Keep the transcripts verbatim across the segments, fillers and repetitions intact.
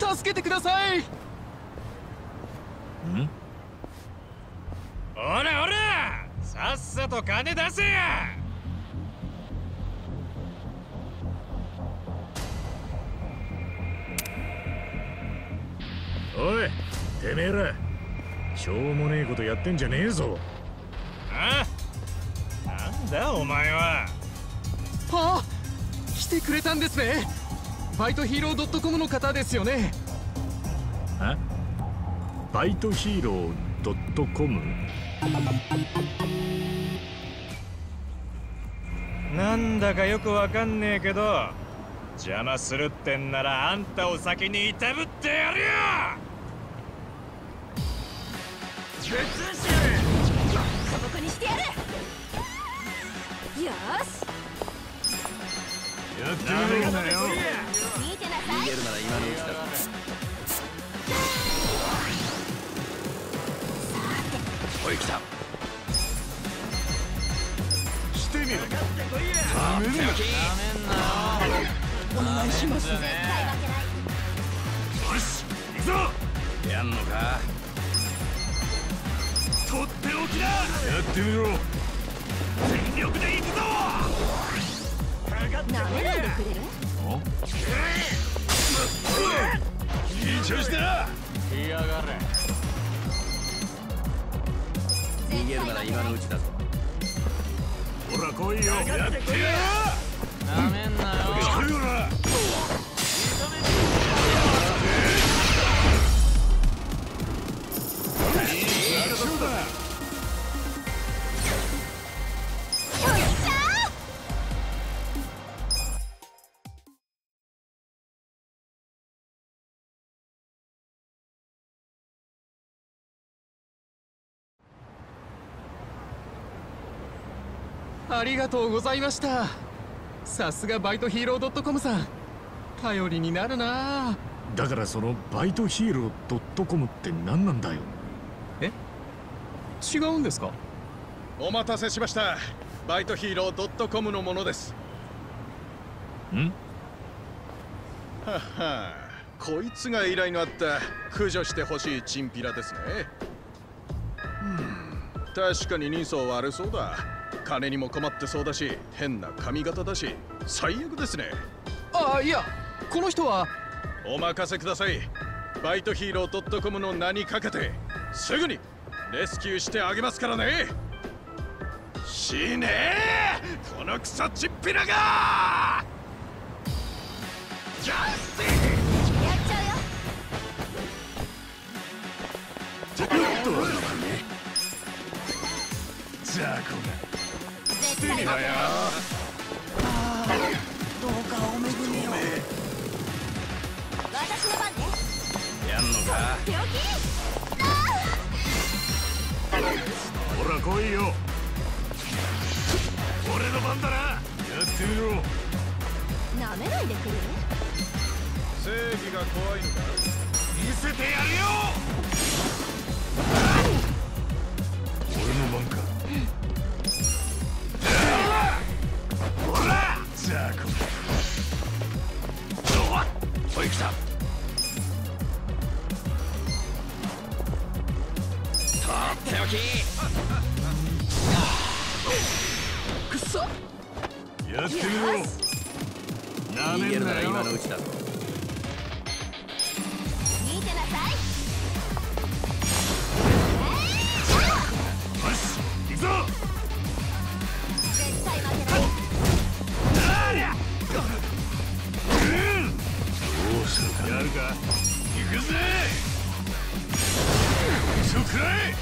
助けてください。ん？ おらおら、さっさと金出せや。 おい、てめえらしょうもねえことやってんじゃねえぞ。 あ？なんだお前は。 はあ、来てくれたんですね。バイトヒーロー .com の方ですよね。 あ？バイトヒーロー .com？ なんだかよくわかんねえけど、邪魔するってんならあんたを先にいたぶってやるよ。ぶっ潰してやる。 素朴にしてやる。よし、 やってみろよ。 見てなさい。 逃げるなら今のうちだ。おい来た。 してみろ。 ダメだ。 お願いします。絶対負けない。 よし、行くぞ。 やんのか。 とっておきだ。やってみろ。全力で行くぞ。 なめないでくれる？ いい調子だ。 来やがれ。逃げるなら今のうちだぞ。 ほら来いよ。やってやる。 なめんなよ。 来るよな。 ありがとうございました。さすがバイトヒーロー .com さん、頼りになるな。 だからそのバイトヒーロー .com って何なんだよ。 え？違うんですか？ お待たせしました。バイトヒーロー .com のものです。 ん？ はは、こいつが依頼のあった駆除してほしいチンピラですね。うん、確かに人相悪そうだ。金にも困ってそうだし、変な髪型だし、最悪ですね。 ああ、いや、この人は。 お任せください。バイトヒーロー .com の名にかけてすぐにレスキューしてあげますからね。死ねー、このクソチンピラが。ジャスティやっちゃうよ。 ちょっとじゃあこが絶対負けない。 どうかおめぐみを。 私の番ね。 やんのか。 手置き。 ほら来いよ。俺の番だな。やってみろ。 なめないでくれる？ 正義が怖いのか。 見せてやるよ。俺の番か。ほらじゃあこおい来た。とっておき。 くそ。 やってみろ。な逃げるならめんなよ。 今のうちだぞ。 見てなさい。 よし行くぞ。 絶対負けない。 どうするか。やるか。行くぜ。そくらえ。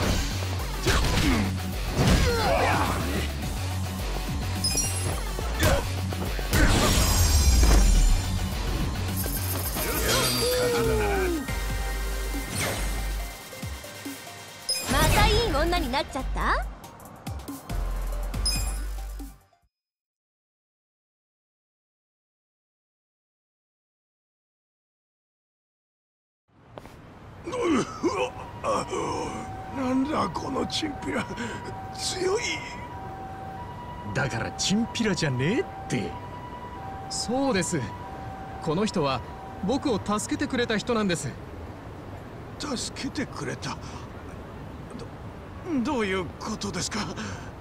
またいい女になっちゃった？ なんだこのチンピラ、強い。だからチンピラじゃねえって。 そうです。この人は僕を助けてくれた人なんです。 助けてくれた。ど、どういうことですか？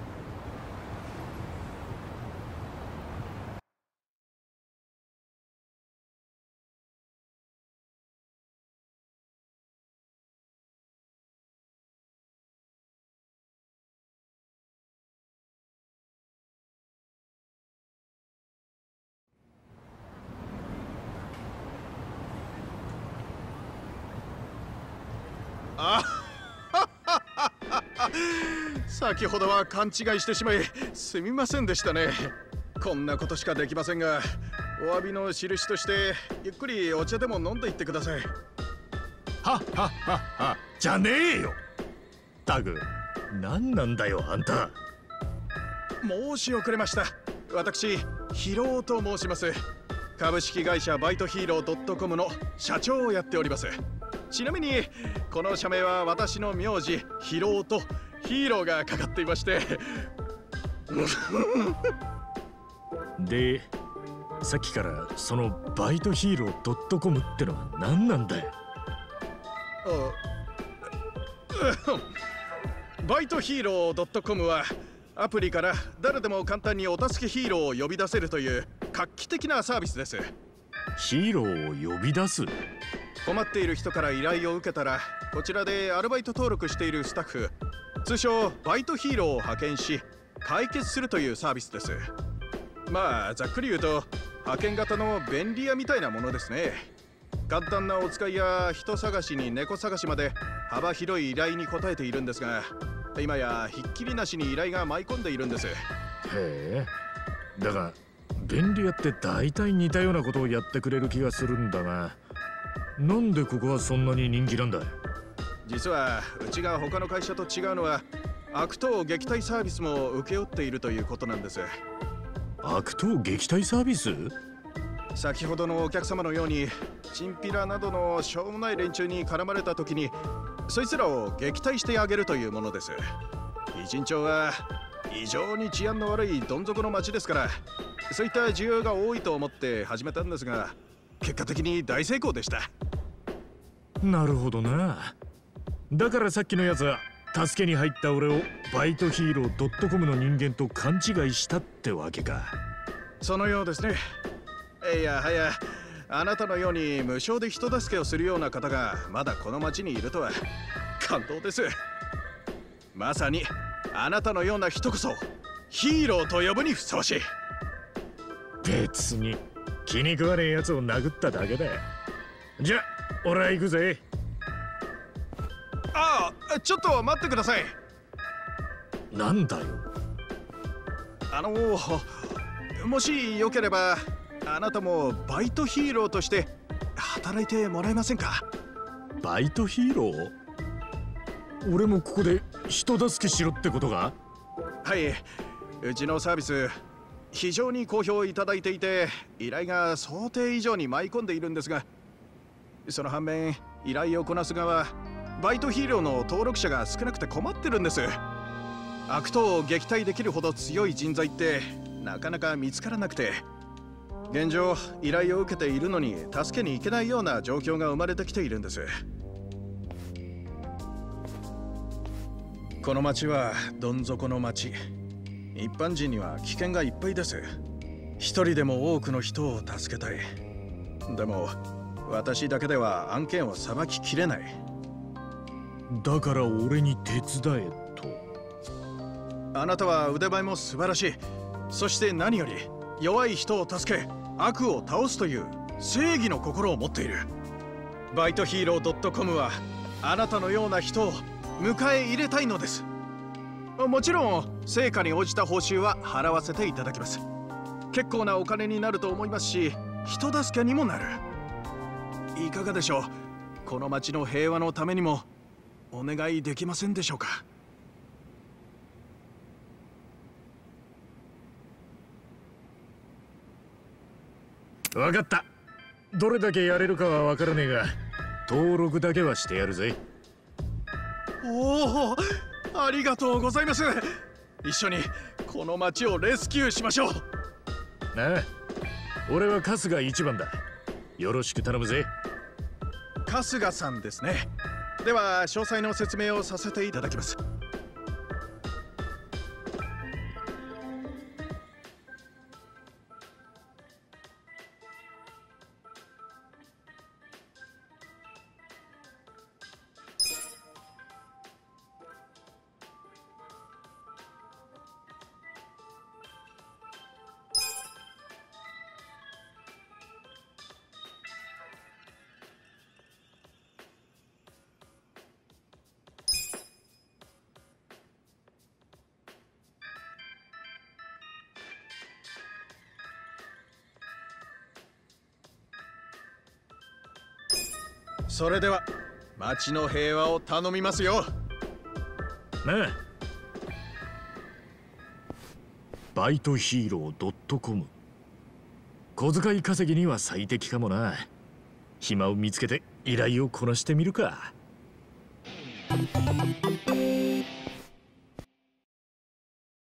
あ先ほどは勘違いしてしまいすみませんでしたね。こんなことしかできませんが、お詫びの印としてゆっくりお茶でも飲んでいってください。 はっはっはっはじゃねえよ。タグ何なんだよあんた。 申し遅れました。私ヒロと申します。株式会社バイトヒーロー .com の社長をやっております。ちなみにこの社名は私の名字ヒロとヒーローがかかっていましてで、さっきからそのバイトヒーロー .com ってのは何なんだよ。 バイトヒーロー .com はアプリから誰でも簡単にお助けヒーローを呼び出せるという画期的なサービスです。 ヒーローを呼び出す？ 困っている人から依頼を受けたら、こちらでアルバイト登録しているスタッフ、通称バイトヒーローを派遣し解決するというサービスです。まあざっくり言うと派遣型の便利屋みたいなものですね。簡単なお使いや人探しに猫探しまで幅広い依頼に応えているんですが、今やひっきりなしに依頼が舞い込んでいるんです。へえ、だが便利屋って大体似たようなことをやってくれる気がするんだが、なんでここはそんなに人気なんだ？ 実はうちが他の会社と違うのは、悪党撃退サービスも請け負っているということなんです。 悪党撃退サービス？ 先ほどのお客様のようにチンピラなどのしょうもない連中に絡まれた時に、そいつらを撃退してあげるというものです。イジン町は異常に治安の悪いどん底の町ですから、そういった需要が多いと思って始めたんですが、結果的に大成功でした。 なるほどな。だからさっきのやつは助けに入った俺をバイトヒーロー .com の人間と勘違いしたってわけか。 そのようですね。いやはや、あなたのように無償で人助けをするような方がまだこの町にいるとは感動です。まさにあなたのような人こそヒーローと呼ぶにふさわしい。 別に気に食わねえやつを殴っただけだ。じゃ、俺は行くぜ。 ああ、ちょっと待ってください。 なんだよ。 あのもしよければあなたもバイトヒーローとして働いてもらえませんか？ バイトヒーロー？俺もここで人助けしろってことか？ はい、うちのサービス非常に好評いただいていて、依頼が想定以上に舞い込んでいるんですが、その反面依頼をこなす側、バイトヒーローの登録者が少なくて困ってるんです。悪党を撃退できるほど強い人材ってなかなか見つからなくて、現状依頼を受けているのに助けに行けないような状況が生まれてきているんです。この町はどん底の町、一般人には危険がいっぱいです。一人でも多くの人を助けたい。でも私だけでは案件をさばききれない。 だから俺に手伝えと。 あなたは腕前も素晴らしい。そして何より弱い人を助け悪を倒すという正義の心を持っている。バイトヒーロー .com はあなたのような人を迎え入れたいのです。もちろん成果に応じた報酬は払わせていただきます。結構なお金になると思いますし、人助けにもなる。いかがでしょう？この町の平和のためにもお願いできませんでしょうか？ 分かった。どれだけやれるかは分からねえが、登録だけはしてやるぜ。 おお、ありがとうございます。一緒にこの町をレスキューしましょう。 なあ、俺は春日一番だ。 よろしく頼むぜ。 春日さんですね。では詳細の説明をさせていただきます。それでは町の平和を頼みますよ。 なあ、バイトヒーロー .com、 小遣い稼ぎには最適かもな。暇を見つけて依頼をこなしてみるか。